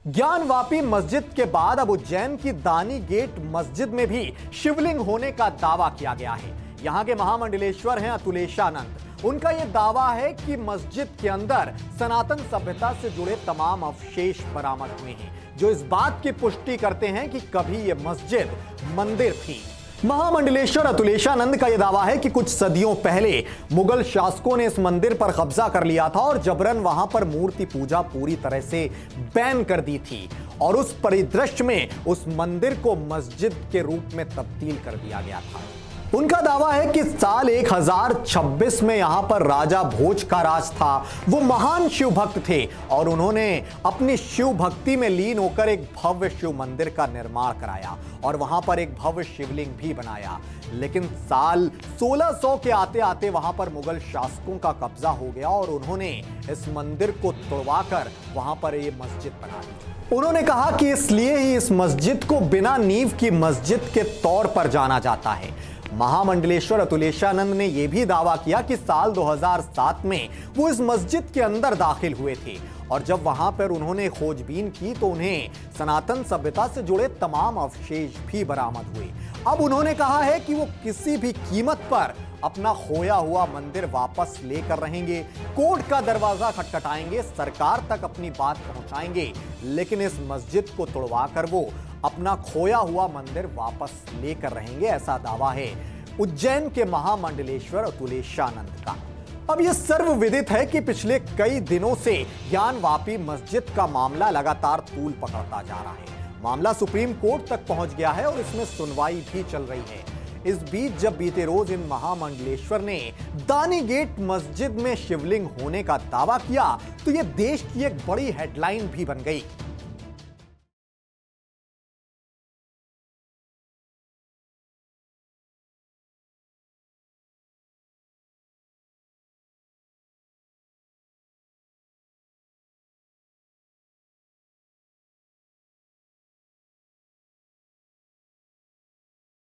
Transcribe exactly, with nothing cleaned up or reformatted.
ज्ञानवापी मस्जिद के बाद अब उज्जैन की दानी गेट मस्जिद में भी शिवलिंग होने का दावा किया गया है। यहां के महामंडलेश्वर हैं अतुलेशानंद। उनका यह दावा है कि मस्जिद के अंदर सनातन सभ्यता से जुड़े तमाम अवशेष बरामद हुए हैं, जो इस बात की पुष्टि करते हैं कि कभी यह मस्जिद मंदिर थी। महामंडलेश्वर अतुलेशानंद का यह दावा है कि कुछ सदियों पहले मुगल शासकों ने इस मंदिर पर कब्जा कर लिया था और जबरन वहां पर मूर्ति पूजा पूरी तरह से बैन कर दी थी और उस परिदृश्य में उस मंदिर को मस्जिद के रूप में तब्दील कर दिया गया था। उनका दावा है कि साल एक हज़ार छब्बीस में यहां पर राजा भोज का राज था। वो महान शिव भक्त थे और उन्होंने अपनी शिव भक्ति में लीन होकर एक भव्य शिव मंदिर का निर्माण कराया और वहां पर एक भव्य शिवलिंग भी बनाया। लेकिन साल सोलह सौ के आते आते वहां पर मुगल शासकों का कब्जा हो गया और उन्होंने इस मंदिर को तोड़वाकर वहां पर यह मस्जिद बना दी। उन्होंने कहा कि इसलिए ही इस मस्जिद को बिना नींव की मस्जिद के तौर पर जाना जाता है। महामंडलेश्वर अतुलेशानंद ने यह भी दावा किया कि साल दो हज़ार सात में वो इस मस्जिद के अंदर दाखिल हुए थे और जब वहां पर उन्होंने खोजबीन की तो उन्हें सनातन सभ्यता से जुड़े तमाम अवशेष भी बरामद हुए। अब उन्होंने कहा है कि वो किसी भी कीमत पर अपना खोया हुआ मंदिर वापस लेकर रहेंगे, कोर्ट का दरवाजा खटखटाएंगे, सरकार तक अपनी बात पहुंचाएंगे, लेकिन इस मस्जिद को तोड़वाकर वो अपना खोया हुआ मंदिर वापस लेकर रहेंगे, ऐसा दावा है उज्जैन के महामंडलेश्वर अतुलेशानंद का। अब यह सर्वविदित है कि पिछले कई दिनों से ज्ञानवापी मस्जिद का मामला लगातार तूल पकड़ता जा रहा है। मामला सुप्रीम कोर्ट तक पहुंच गया है और इसमें सुनवाई भी चल रही है। इस बीच जब बीते रोज इन महामंडलेश्वर ने दानी गेट मस्जिद में शिवलिंग होने का दावा किया तो यह देश की एक बड़ी हेडलाइन भी बन गई।